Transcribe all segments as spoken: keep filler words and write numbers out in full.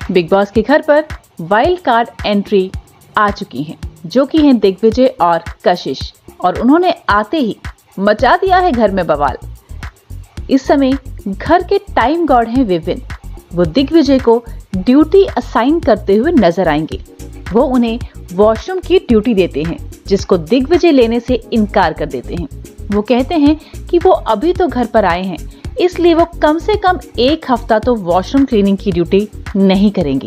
Big boss के घर पर वाइल्ड कार्ड एंट्री आ चुकी हैं, जो कि हैं दिग्विजय और कशिश, और उन्होंने आते ही मचा दिया है घर में बवाल। इस समय घर के टाइम गॉड हैं विविन। वो दिग्विजय को ड्यूटी असाइन करते हुए नजर आएंगे। वो उन्हें वॉशरूम की ड्यूटी देते हैं, जिसको दिग्विजय लेने से इनकार कर देते हैं। वो कहते हैं कि वो अभी तो घर पर आए हैं, इसलिए वो कम से कम एक हफ्ता तो वॉशरूम क्लीनिंग की ड्यूटी नहीं करेंगे।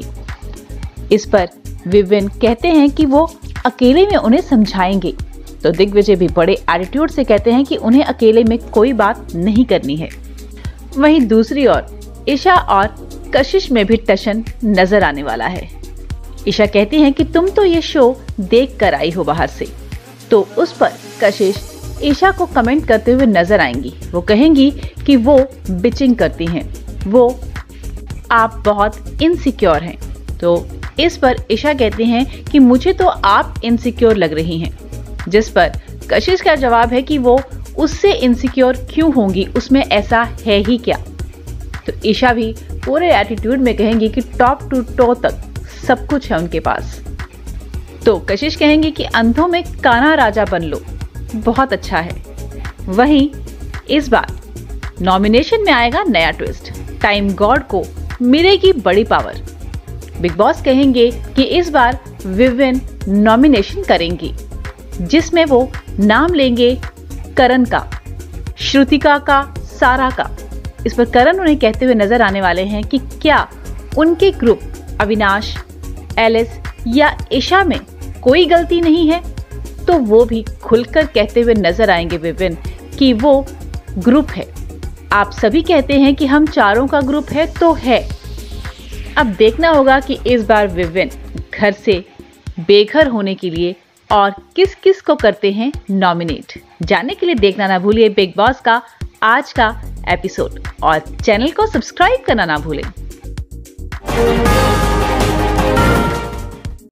इस पर विविन कहते हैं कि वो अकेले में उन्हें समझाएंगे, तो दिग्विजय भी बड़े एटीट्यूड से कहते हैं कि उन्हें अकेले में कोई बात नहीं करनी है। वहीं दूसरी ओर ईशा और कशिश में भी टशन नजर आने वाला है। ईशा कहती हैं कि तुम तो ये शो देख कर आई हो बाहर से, तो उस पर कशिश ईशा को कमेंट करते हुए नजर आएंगी। वो कहेंगी कि वो बिचिंग करती हैं, वो आप बहुत इनसिक्योर हैं। तो इस पर ईशा कहती हैं कि मुझे तो आप इनसिक्योर लग रही हैं, जिस पर कशिश का जवाब है कि वो उससे इनसिक्योर क्यों होंगी, उसमें ऐसा है ही क्या। तो ईशा भी पूरे एटीट्यूड में कहेंगी कि टॉप टू टो तक सब कुछ है उनके पास। तो कशिश कहेंगी कि अंधों में काना राजा बन लो, बहुत अच्छा है। वहीं इस बार नॉमिनेशन में आएगा नया ट्विस्ट, टाइम गॉड को मिलेगी बड़ी पावर। बिग बॉस कहेंगे कि इस बार विविन नॉमिनेशन करेंगी, जिसमें वो नाम लेंगे करण का, श्रुतिका का, सारा का। इस पर करण उन्हें कहते हुए नजर आने वाले हैं कि क्या उनके ग्रुप अविनाश, एलिस या ईशा में कोई गलती नहीं है। तो वो भी खुलकर कहते हुए नजर आएंगे विविन कि वो ग्रुप है। आप सभी कहते हैं कि हम चारों का ग्रुप है, तो है। अब देखना होगा कि इस बार विविन घर से बेघर होने के लिए और किस किस को करते हैं नॉमिनेट। जानने के लिए देखना ना भूलिए बिग बॉस का आज का एपिसोड, और चैनल को सब्सक्राइब करना ना भूलें।